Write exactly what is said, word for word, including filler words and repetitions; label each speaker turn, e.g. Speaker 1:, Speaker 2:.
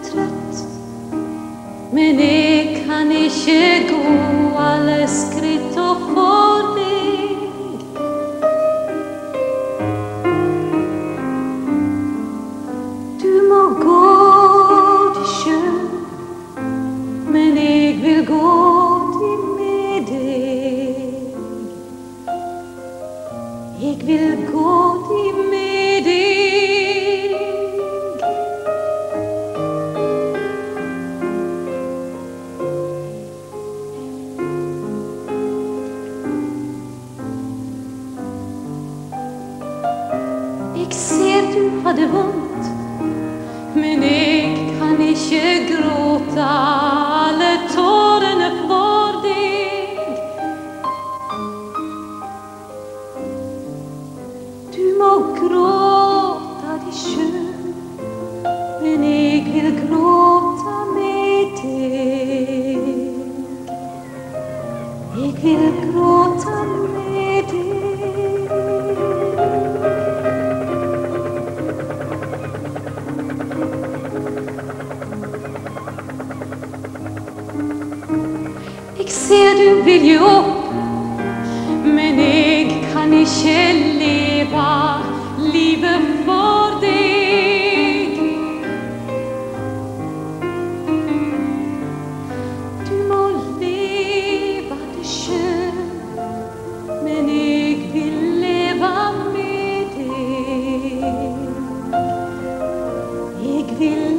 Speaker 1: trøtt, men jeg kan ikke gå alle skritt og for deg. Du må gå til sjøen, men jeg vil gå til med deg. Jeg vil gå til med deg. Jeg ser du hadde vondt, men jeg kan ikke gråte alle tårene for deg. Du må gråte deg selv, men jeg vil gråte med deg. Jeg vil gråte med deg. Jeg ser du vil gi opp, men jeg kan ikke leve livet for deg. Du må leve det selv, men jeg vil leve med deg. Jeg vil